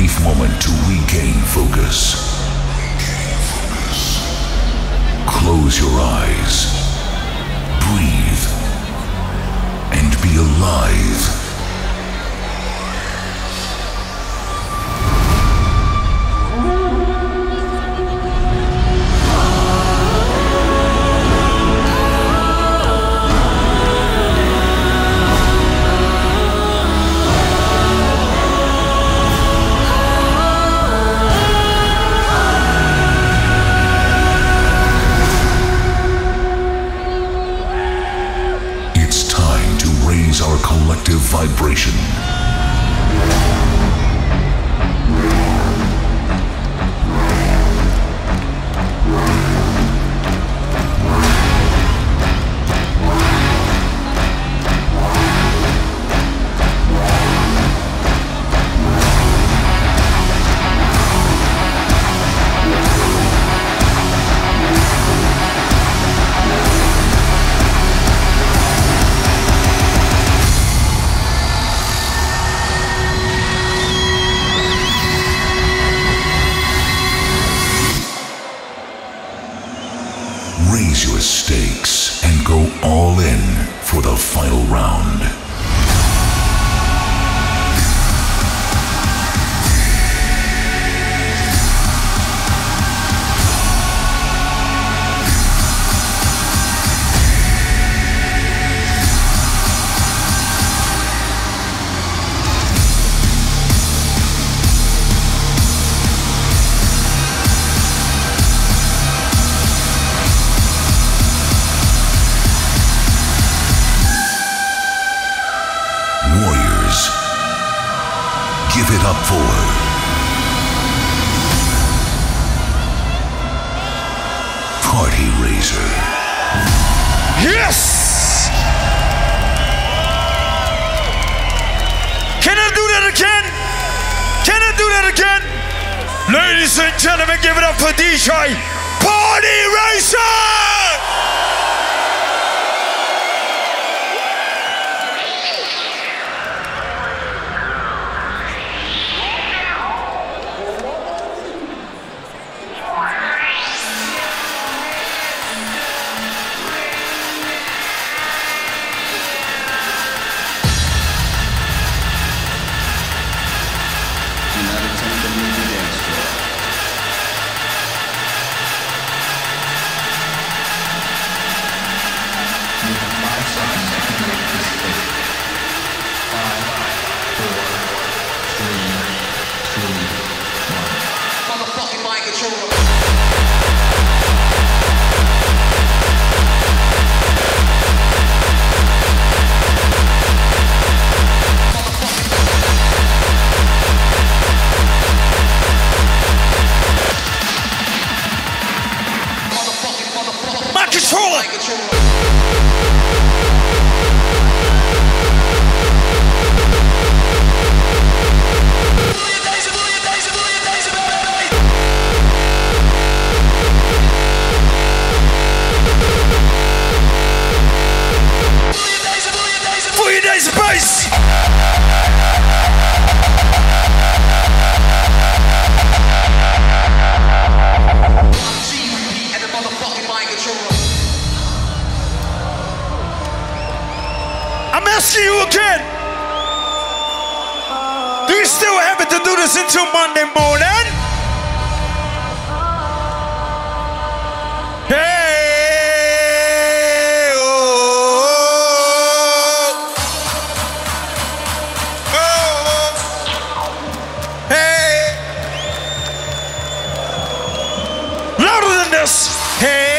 brief moment to regain focus. Close your eyes, breathe, and be alive. Our collective vibration. Raise your stakes and go all in for the final round. Warriors, give it up for Party Razor. Yes! Can I do that again? Can I do that again? Ladies and gentlemen, give it up for DJ Party Razor! I'm asking you again. Do you still have it to do this until Monday morning? Hey, oh, oh, hey, louder than this. Hey.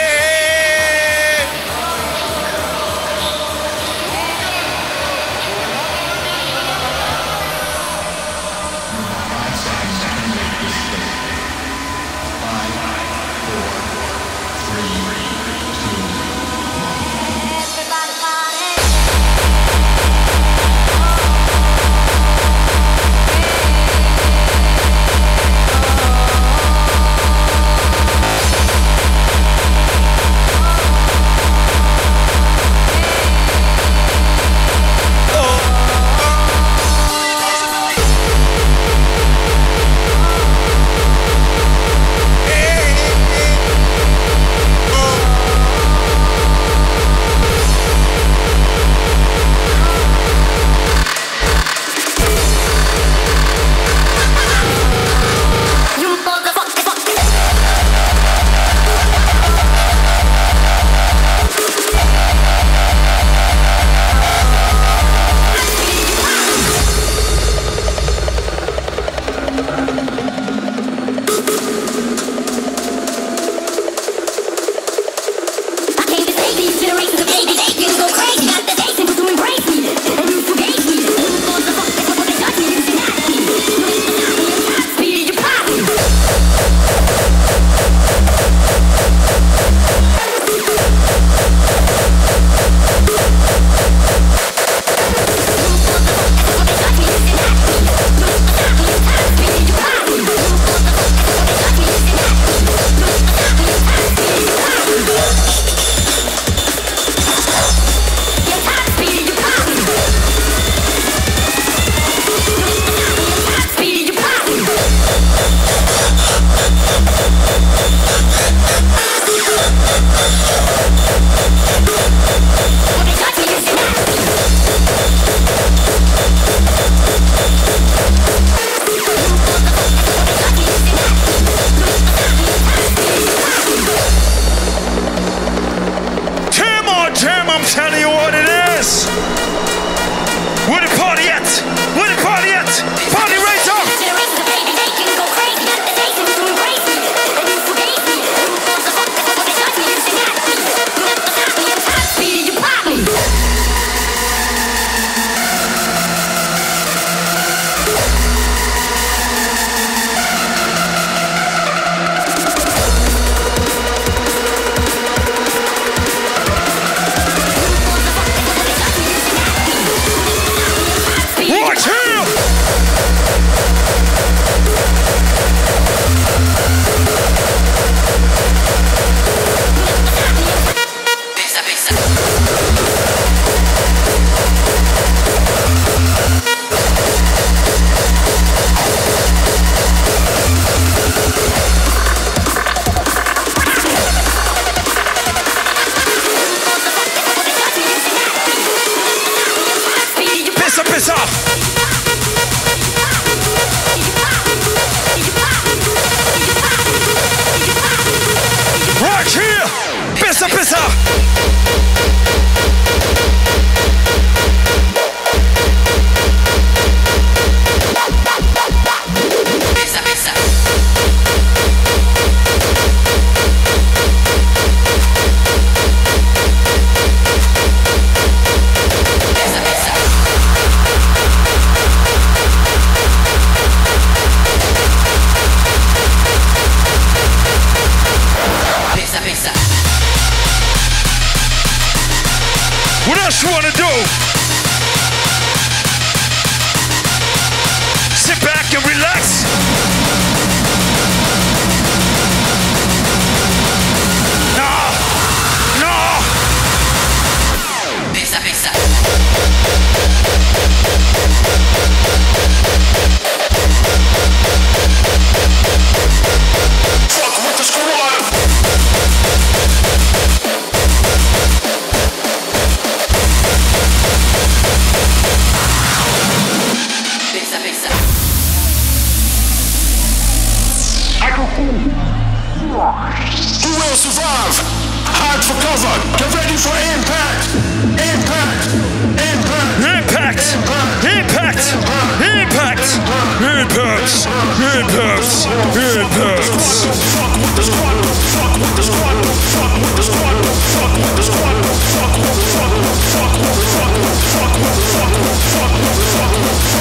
You will survive. Hide for cover. Get ready for impact. Impact. Impact. Impact. Impact. Impact. Impact. Impact. Impact. Fuck with the squad. Fuck with the squad. Fuck with the squad. Fuck with the squad. Fuck with the fuck. Fuck with the fuck. Fuck with the fuck. Fuck with the fuck.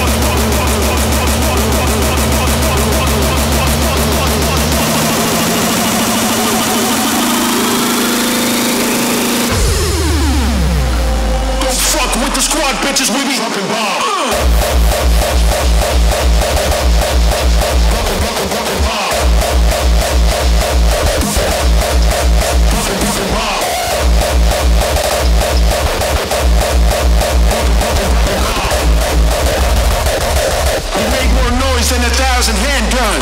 Fuck with the squad, bitches, we be fucking bomb. We make more noise than 1,000 handguns.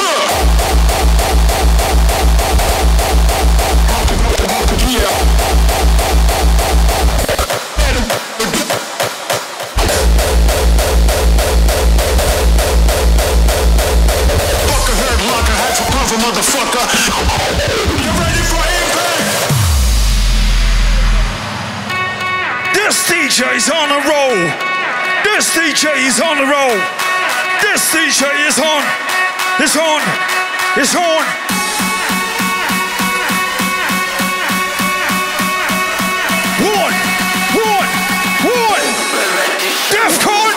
Motherfucker, you ready for impact? This DJ is on a roll. This DJ is on a roll. This DJ is on. It's on. It's on. One. Defcon.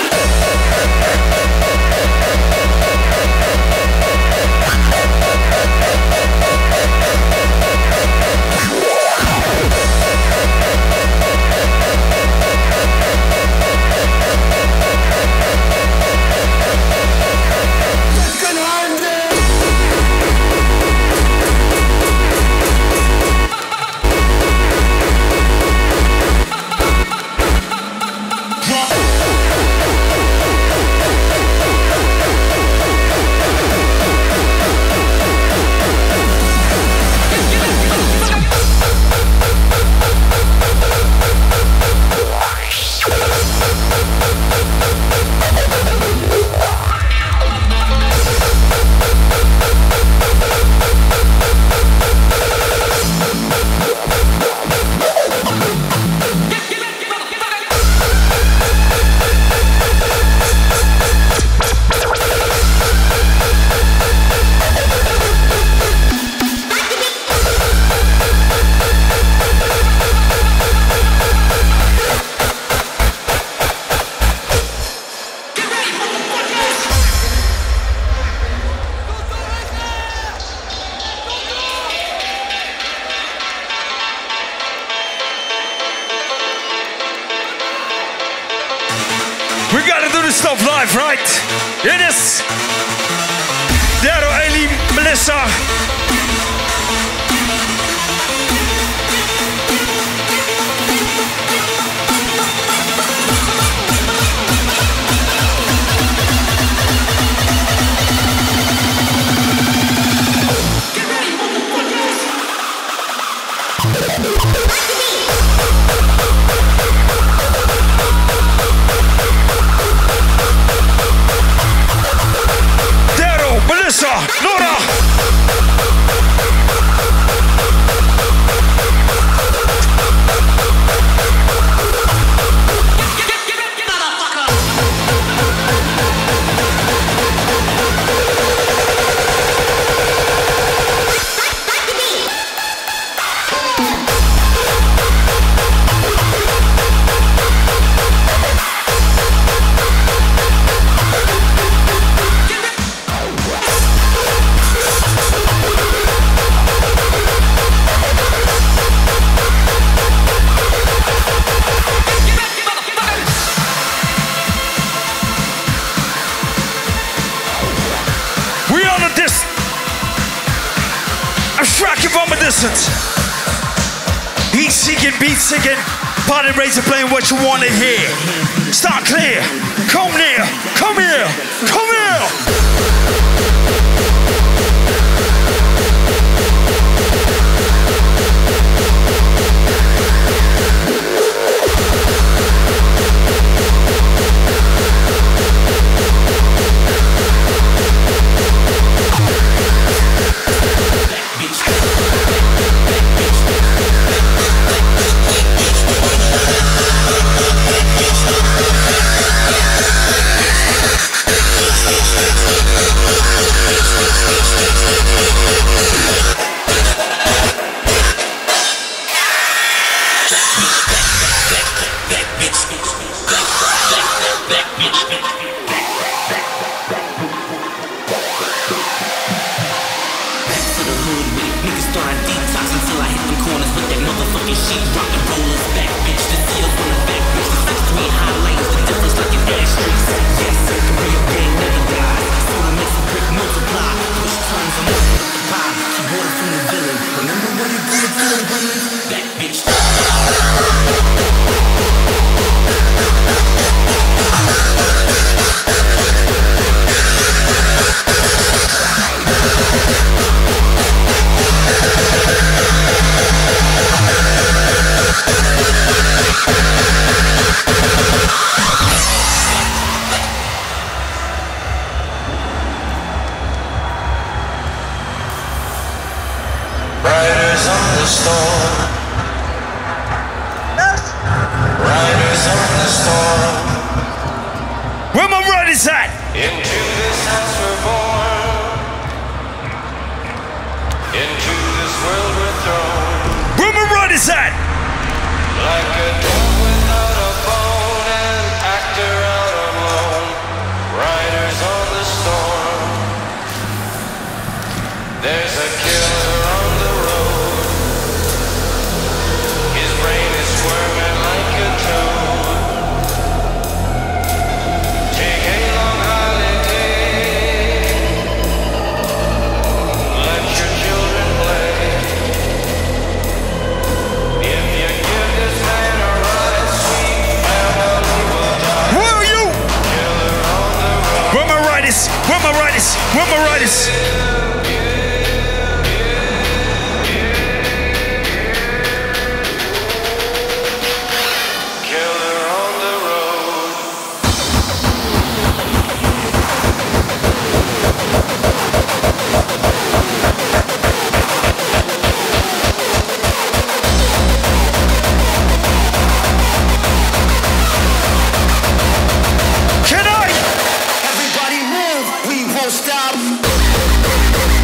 We gotta do this stuff live, right? It is. Dero, Eli, Melissa. Melissa, Nora. Abstracting from a distance. Heat seeking, beat seeking, party razor playing what you want to hear. Start clear, come near, come here, come here. Bitch. storm. Riders on the storm. Where my riders at? Into this house we're born. Into this world we're thrown. Where my riders at? Like a dog without a bone, an actor out alone. Riders on the storm. There's a killer on the road. His brain is squirming like a toad. Take a long holiday. Let your children play. If you give this man a ride, sweet family will die. Where are you? Killer on the road. Where my riders? Where my riders? Where my riders? Killer on the road. Can I? Everybody move, we won't stop.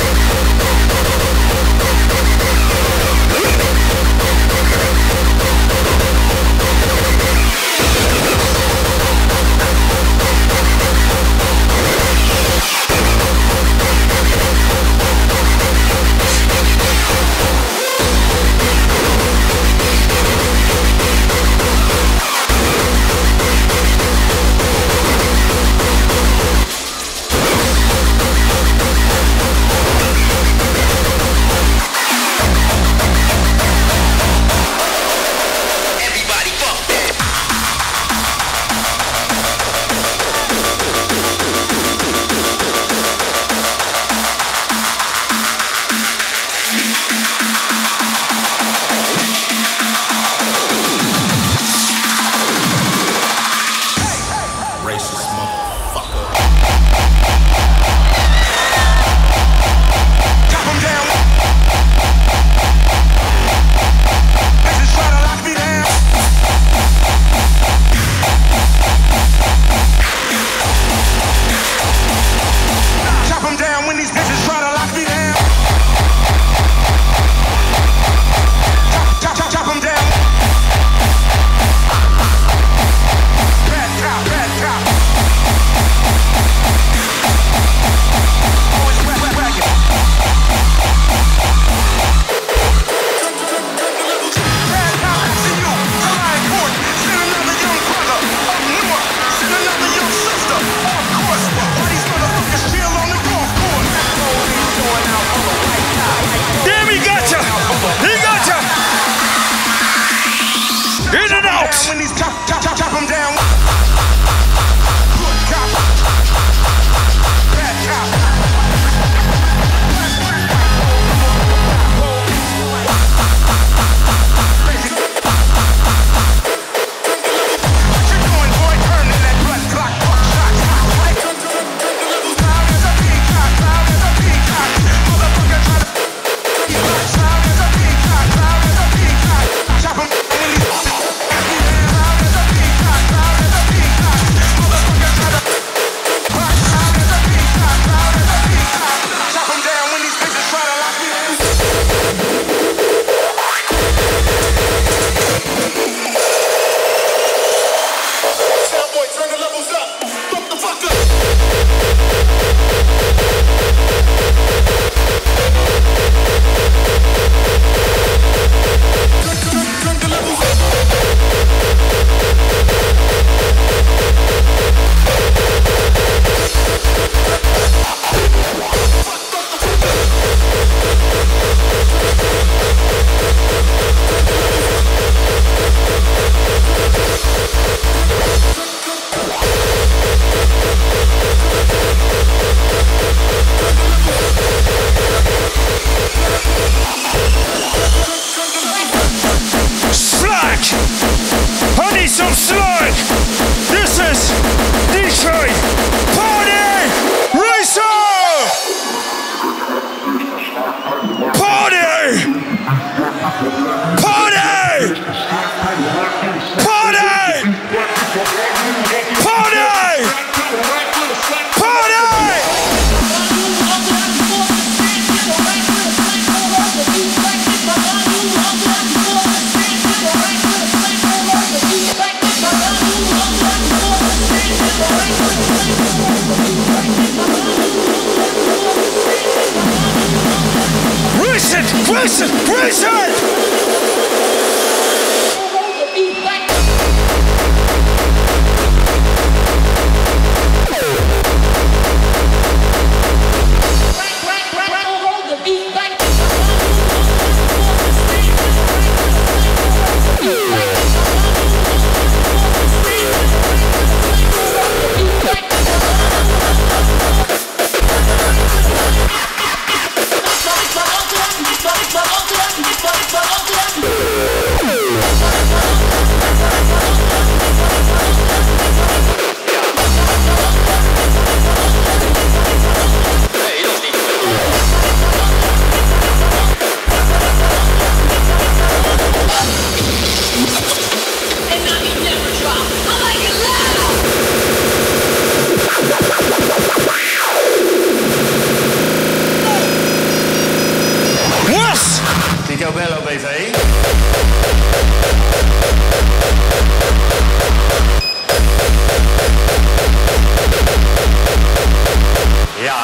Raise it! Raise it! Bello BV. Ja.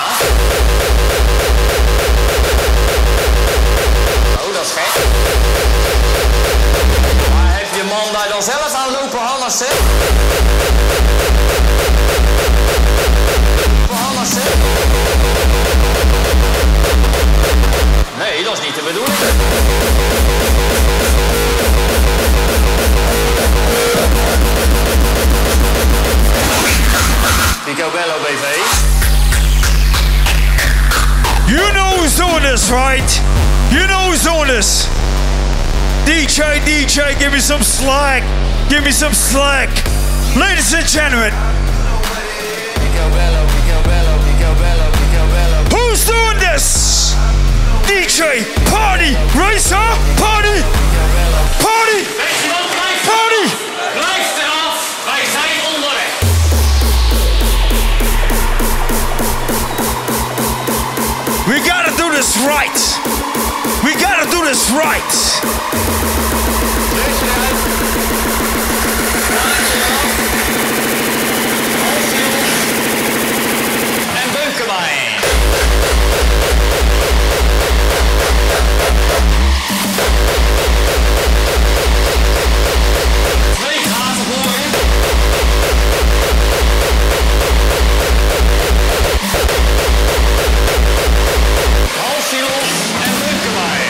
Oh, dat is gek. Maar heeft je man daar dan zelf aan lopen hannassen? Nee, dat is niet de bedoeling. Picobello BV. You know who's doing this, right? You know who's doing this. DJ, give me some slack. Give me some slack. Ladies and gentlemen. Picobello. Who's doing this? DJ, party, racer, party, party, party. Blijf eraf, wij zijn onderweg. We gotta do this right. We gotta do this right. En beuken mij. Twee gaten voor je. Halsje los en beuken mij.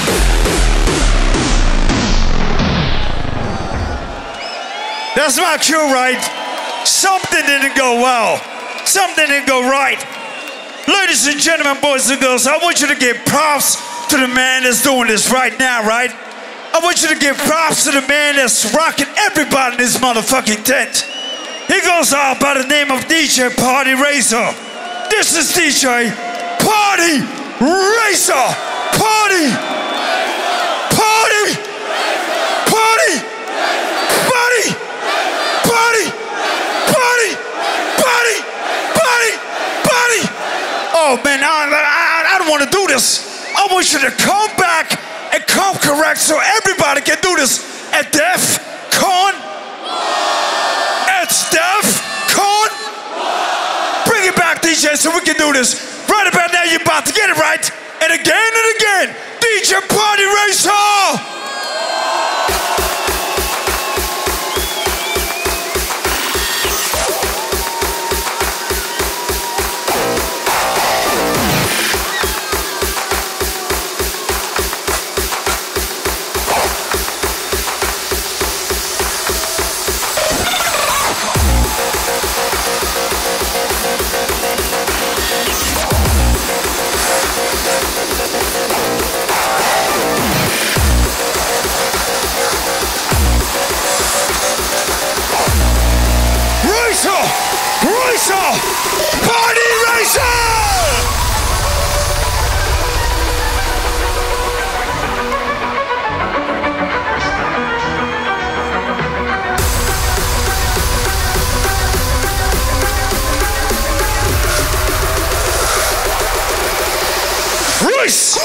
That's my cue, right? Something didn't go well. Something didn't go right. Ladies and gentlemen, boys and girls, I want you to give props to the man that's doing this right now, right? I want you to give props to the man that's rocking everybody in this motherfucking tent. He goes out by the name of DJ Party Racer. This is DJ Party Racer. Party. Party. Party. Party. Party. Party. Party. Party. Party. Oh man, I don't want to do this. I want you to come back and come correct so everybody can do this at DEF CON. It's DEF CON. Bring it back, DJ, so we can do this. Right about now, you're about to get it right. And again, DJ Party Racer. Racer! Party Racer! Race!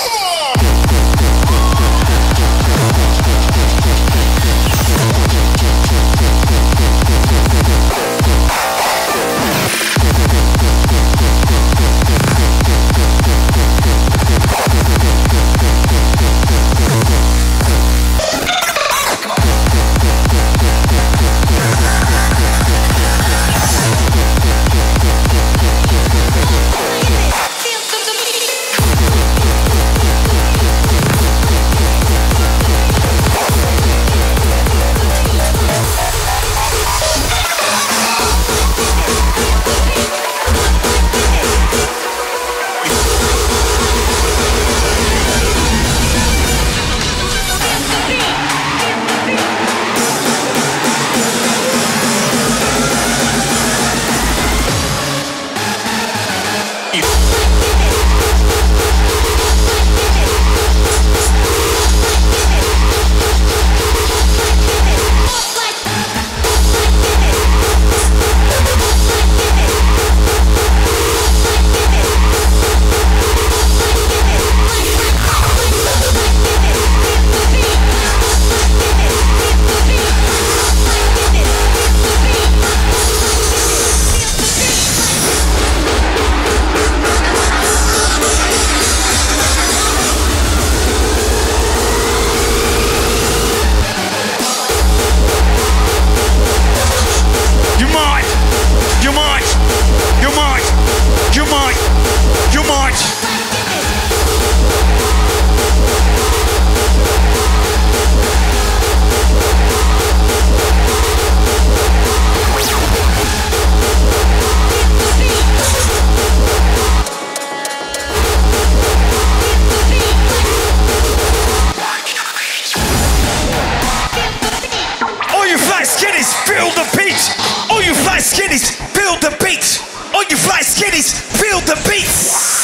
fly skinnies, feel the beats.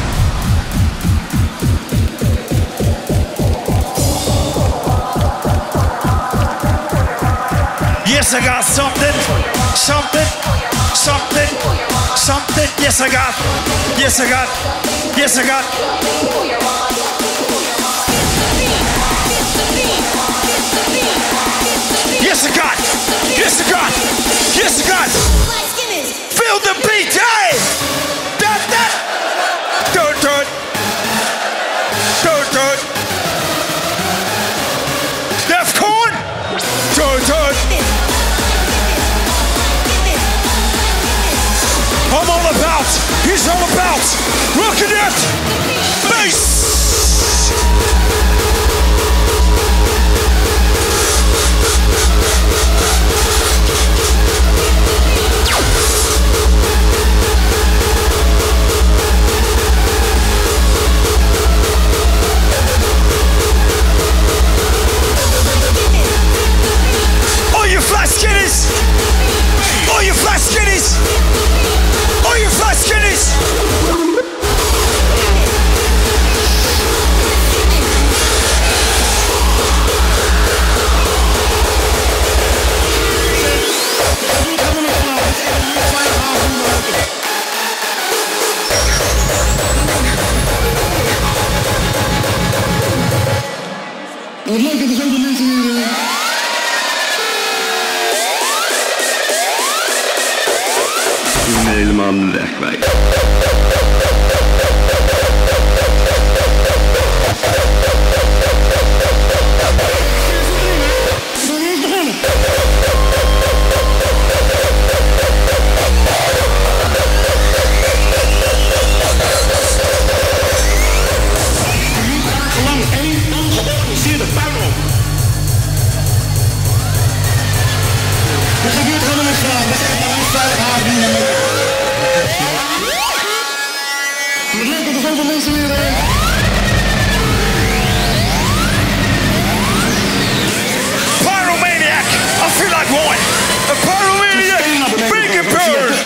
Yes, I got something, something, something, something. Yes, I got, yes, I got, yes, I got. Yes, I got, yes, I got, yes, I got. Feel the beat, hey! That, dirt, dirt, dirt, dirt. Defcon, dirt, dirt. I'm all about, he's all about, look at that, bass! All you fly skinnies! All you fly skinnies! All you fly skinnies! Wat leuk dat er zoveel mensen hier... Ik ben helemaal aan de weg kwijt. Pyromaniac, I feel like one. A pyromaniac, bring it bird.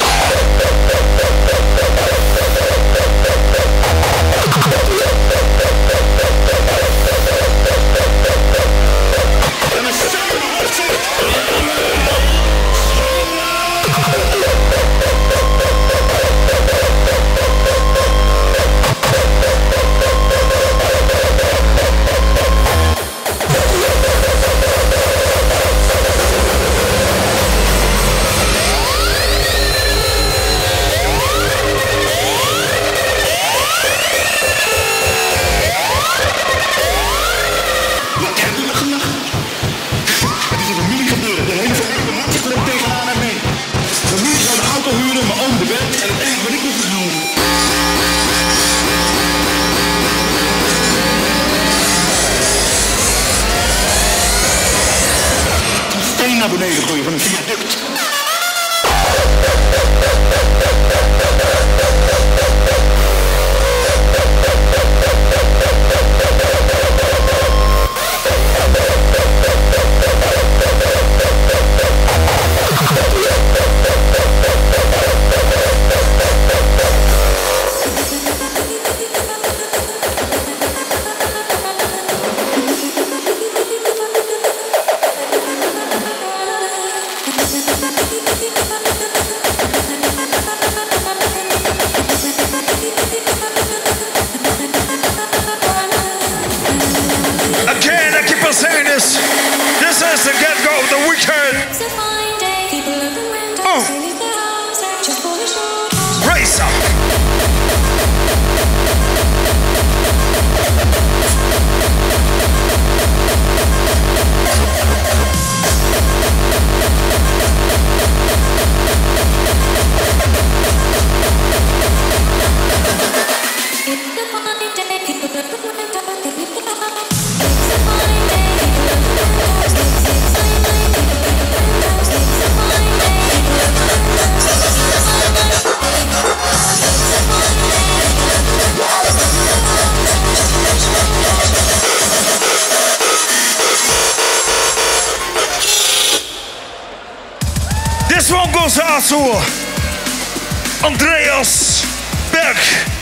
Naar beneden gooien van een viaduct. This is the get-go of the weekend. Race up. This one goes to Asua. Andreas Beck.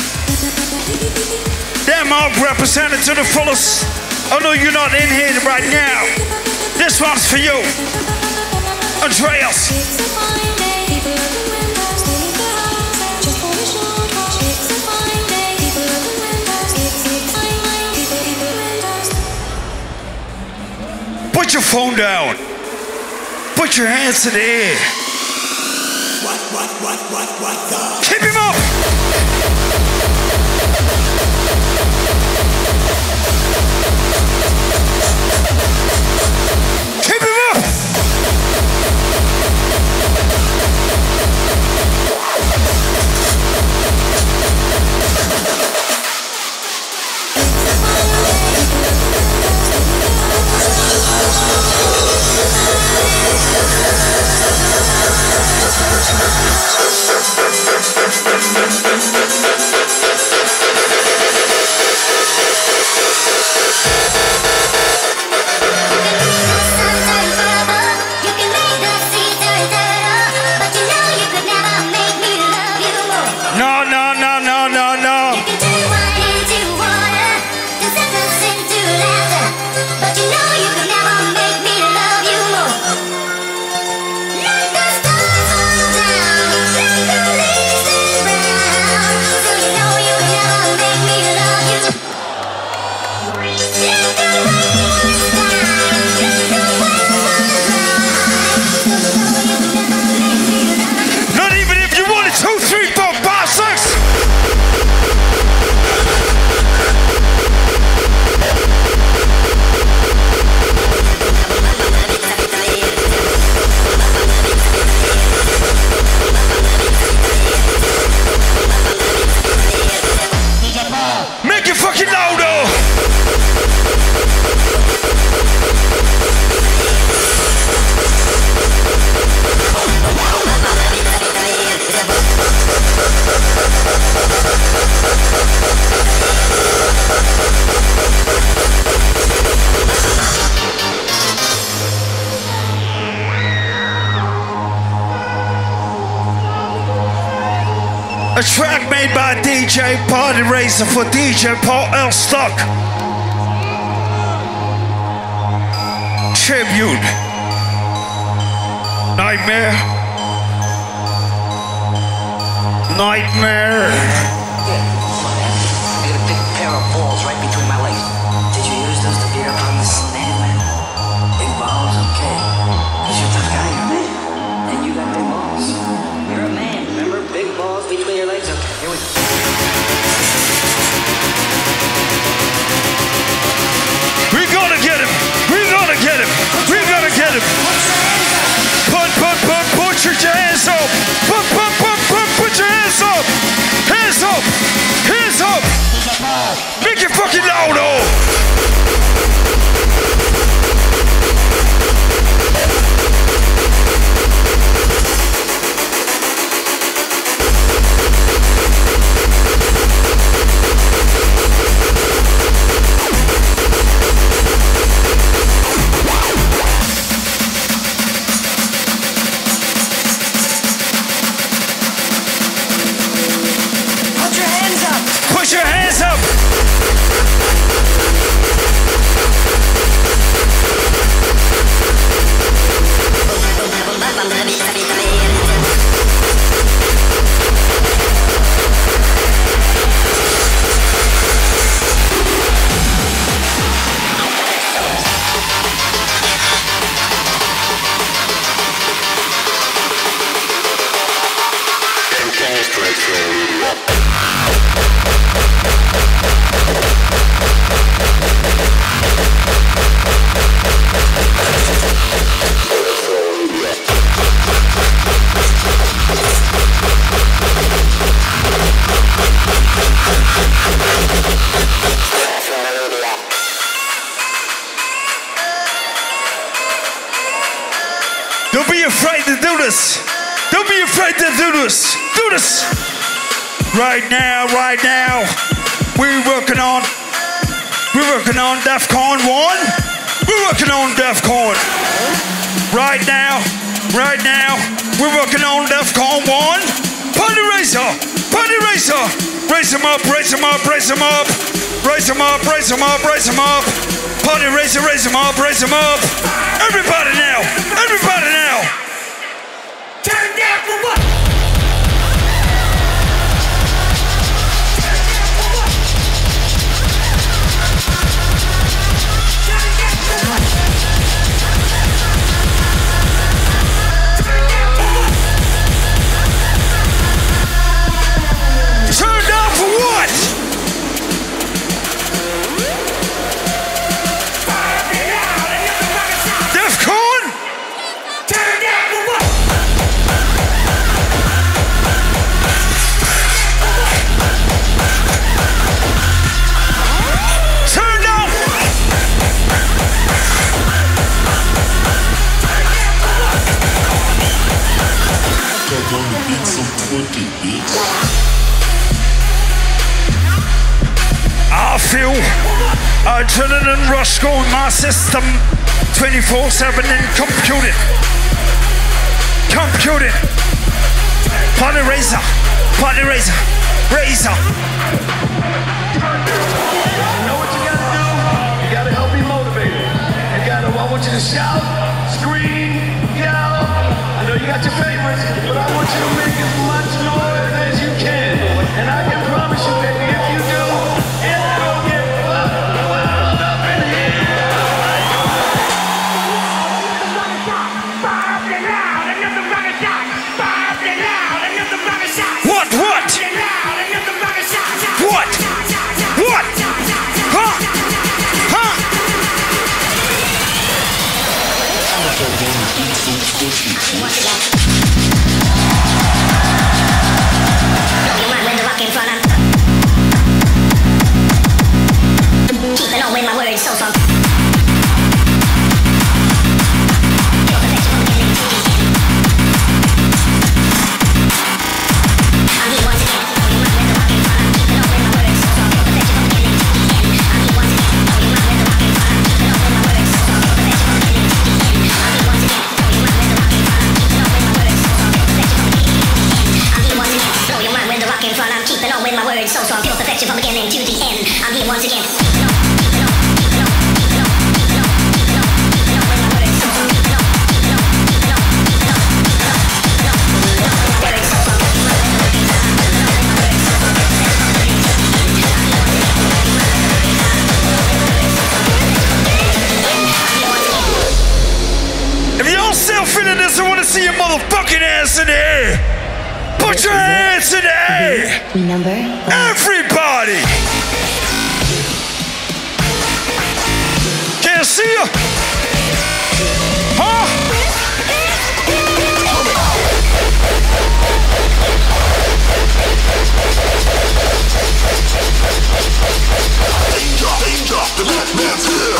Denmark represented to the fullest. I know you're not in here right now. This one's for you. Andreas. Put your phone down. Put your hands in the air. Keep him up. Keep him up. A track made by DJ Party Racer for DJ Paul L. Stock. Tribute. Nightmare. Nightmare. I got a big pair of balls right between my legs. Did you use those to beat up on the snake, man? Big balls, okay. Cause you're a tough guy, you're a man. And you got big balls. You're a man, remember? Big balls between your legs, okay. Here we go. We gotta get him. We gotta get him. We gotta get him. Put your hands up. Put your hands up. Hands up. Hands up. Make it fucking loud, Put your hands up. Don't be afraid to do this. Don't be afraid to do this. Do this. Right now. We're working on DEFCON 1. We're working on DEFCON. Right now. We're working on DEFCON 1. Party Razor, Party Razor. Raise them up, raise them up, raise them up. Raise them up, raise them up, raise them up. Party Razor, raise them up, raise them up. Everybody now, everybody now. Turn down for what? Turn down for what? Defcon? Turn down for what? Turn down. I feel adrenaline rush going my system 24/7 and computing. Computing. Party Razor. Party Razor. Razor. You know what you gotta do? You gotta help me motivate it. I want you to shout, scream, yell. I know you got your favorites, but I want you to make as much noise as you can. And I can promise you, baby, if you do, it's gonna get wild up in here. What? What? What? What? Huh? Huh? Keeping on with my words, so strong. So strong, pure perfection from beginning to the end. I'm here once again. If y'all still feeling this, I want to see your motherfucking ass in the air. Put your hands in the air. Everybody. Can't see you. Huh? Danger, the black man's here.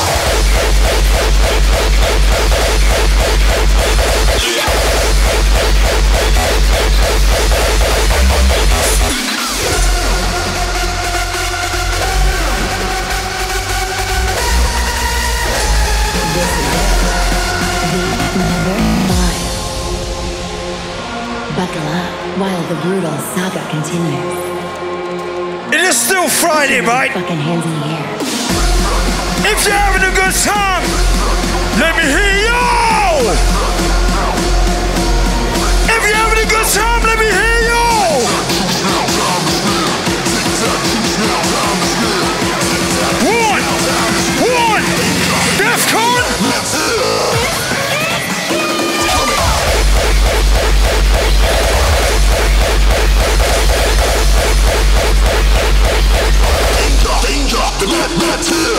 Buckle up while the brutal saga continues. It is still Friday, right? Fucking hands in the air. If you're having a good time, let me hear you. If you're having a good time, let me hear you. One, Defcon. Danger, the black man's here.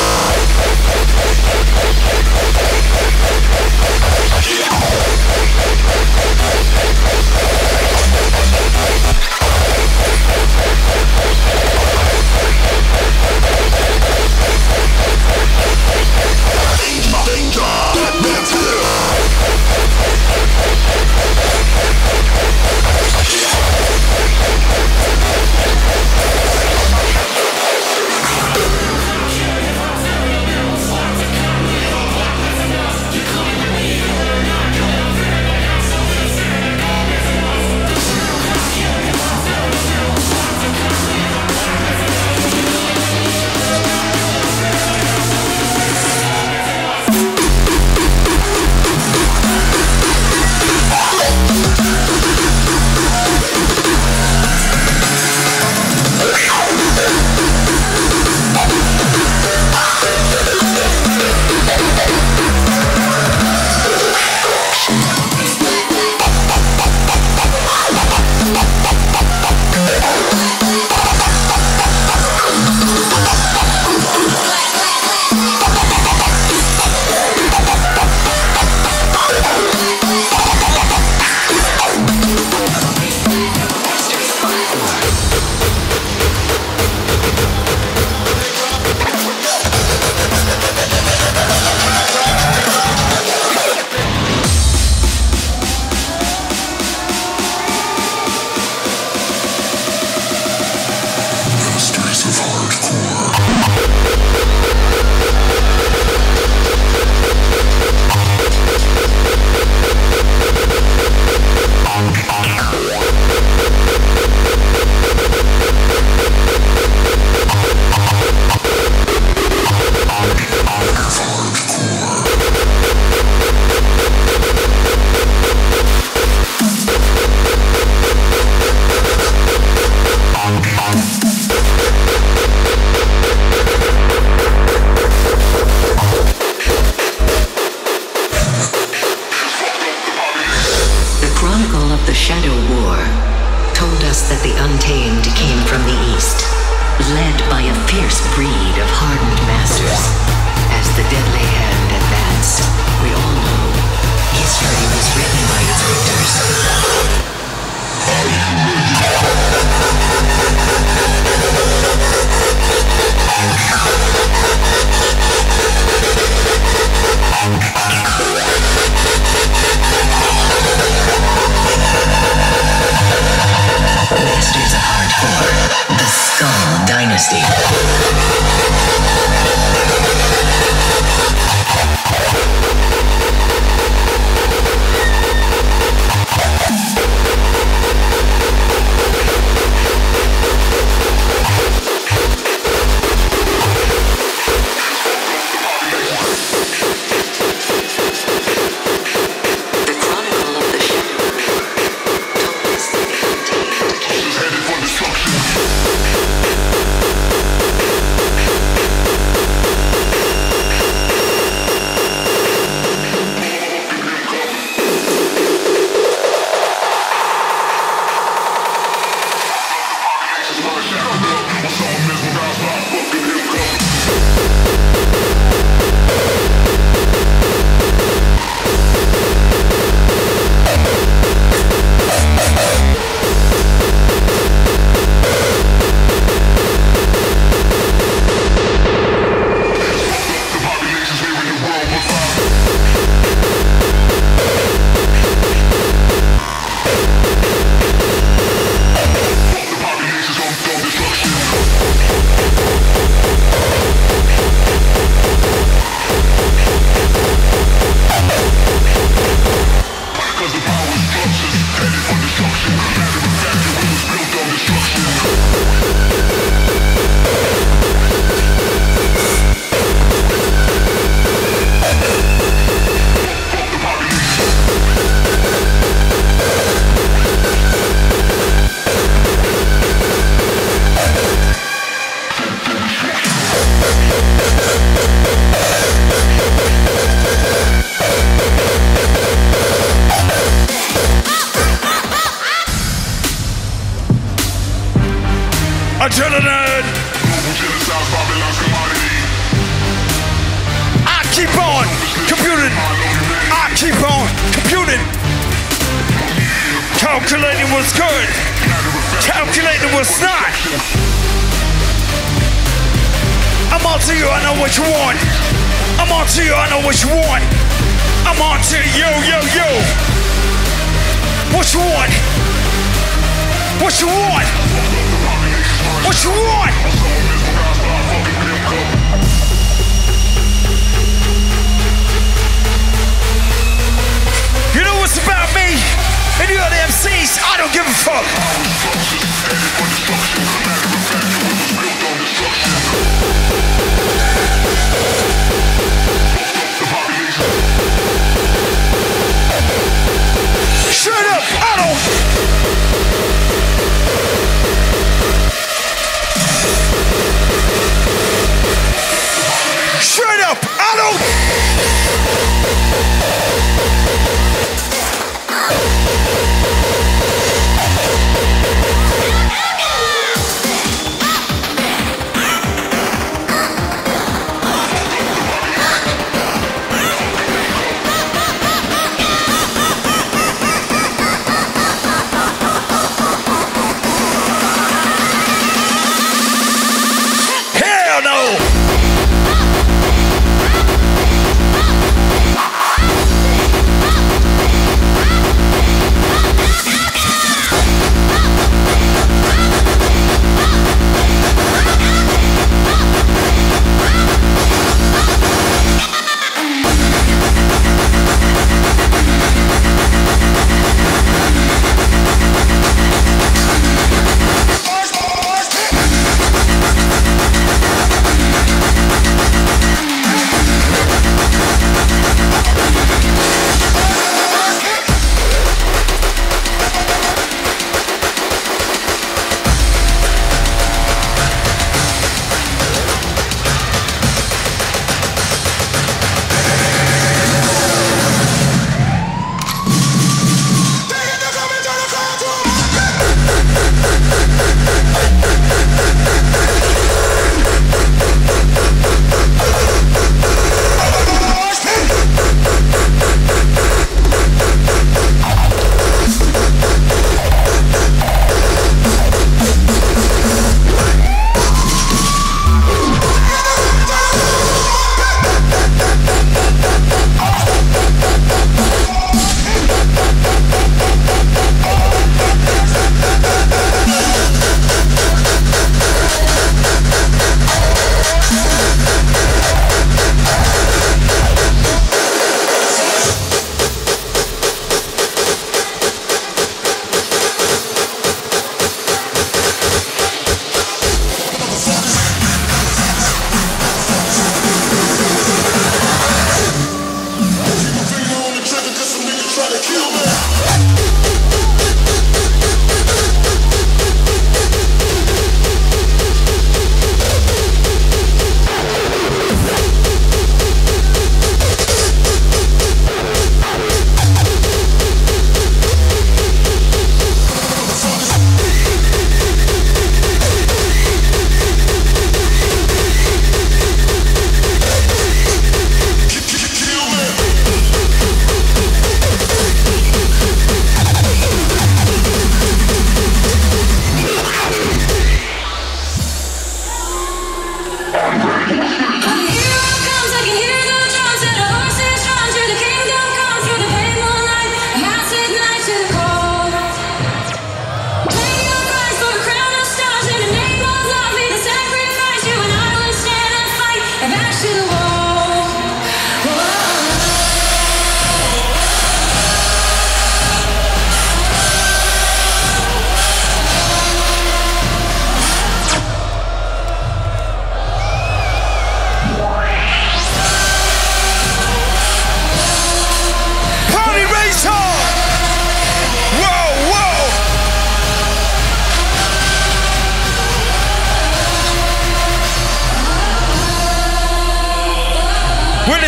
from the east, led by a fierce breed of hardened masters. As the deadly hand advanced, we all know history was written by its victors. Masters of Hardcore, the Skull Dynasty. Adrenaline! I keep on computing. I keep on computing. Calculating what's good. Calculating what's not. I'm on to you, I know what you want. I'm on to you, I know what you want. I'm on to you, yo, yo. What you want? What you want? What you want? You know what's about me and the other MCs? I don't give a fuck. Shut up, I don't.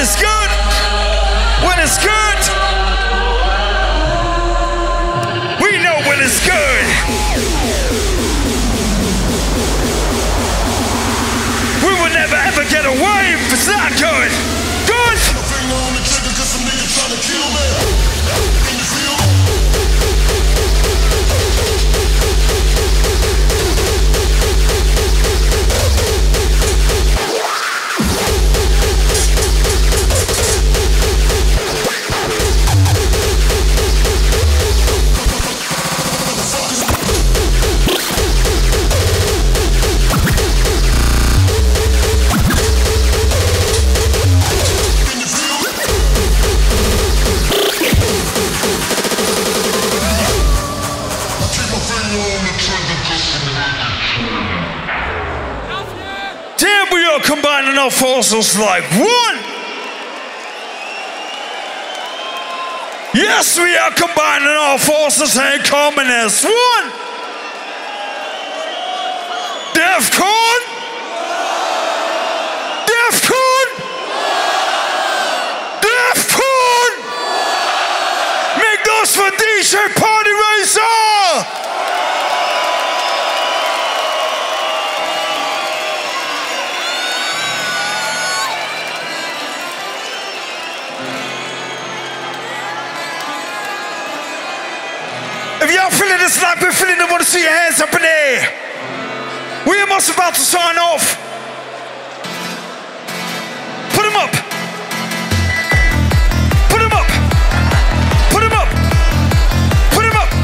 it's good. When it's good. We know when it's good. We will never ever get away if it's not good. Good. Finger on the trigger 'cause some niggas tryna kill me. Can you feel me? Damn, we are combining our forces like one. Yes, we are combining our forces and coming as one. DEFCON. DEFCON. DEFCON. Make those for DJ Party Racer. If y'all feeling this like we're feeling it, I want to see your hands up in the air. We are almost about to sign off. Put them up. Put them up. Put them up. Put them up.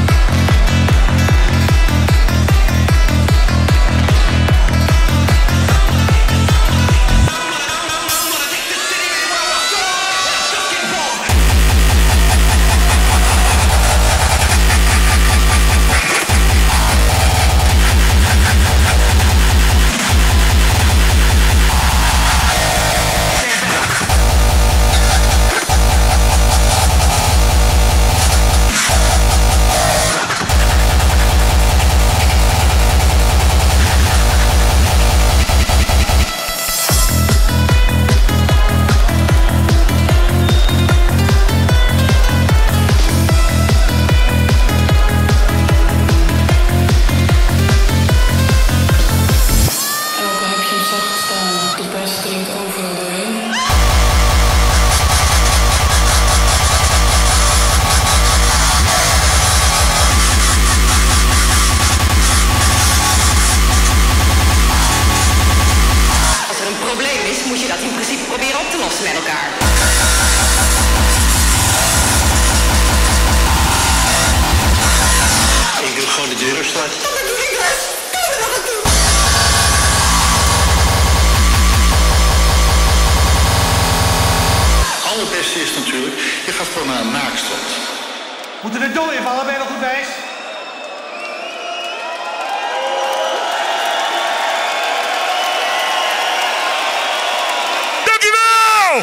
allerbeste is natuurlijk, je gaat gewoon naar een naakstrand. Moeten we er doel invallen? Ben je nog goed bezig? Dankjewel!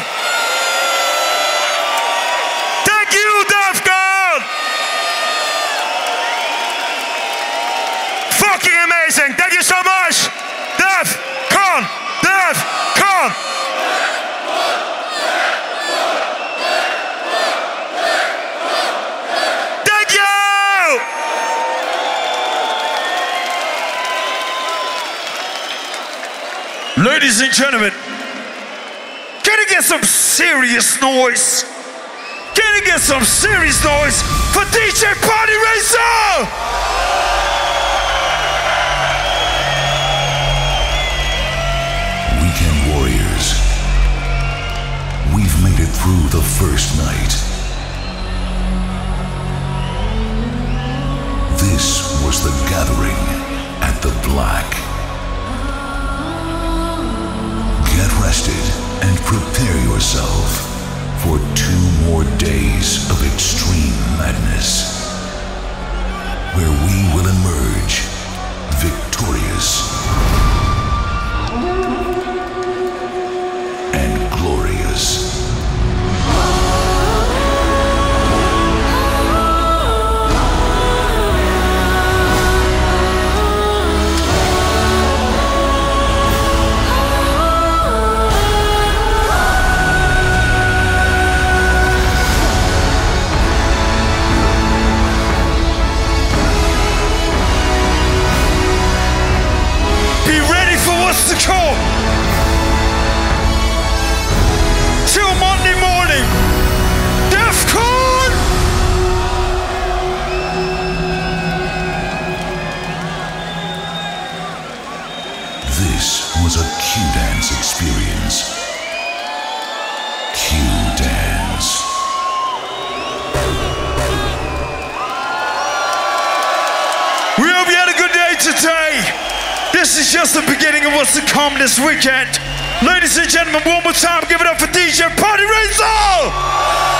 Thank you, DEFCON! Fucking amazing! Thank you so much! DEFCON! DEFCON! Thank you! Ladies and gentlemen, can I get some serious noise? Can I get some serious noise for DJ Party Racer? Weekend Warriors. We've made it through the first night. This was the gathering at the Black. Get rested and prepare yourself for 2 more days of extreme madness, where we will emerge victorious and glorious. what's to come. Till Monday morning. DEFCON! This was a Q-Dance experience. Q-Dance. We hope you had a good day today. This is just the beginning of what's to come this weekend. Ladies and gentlemen, one more time, give it up for DJ Party Razor!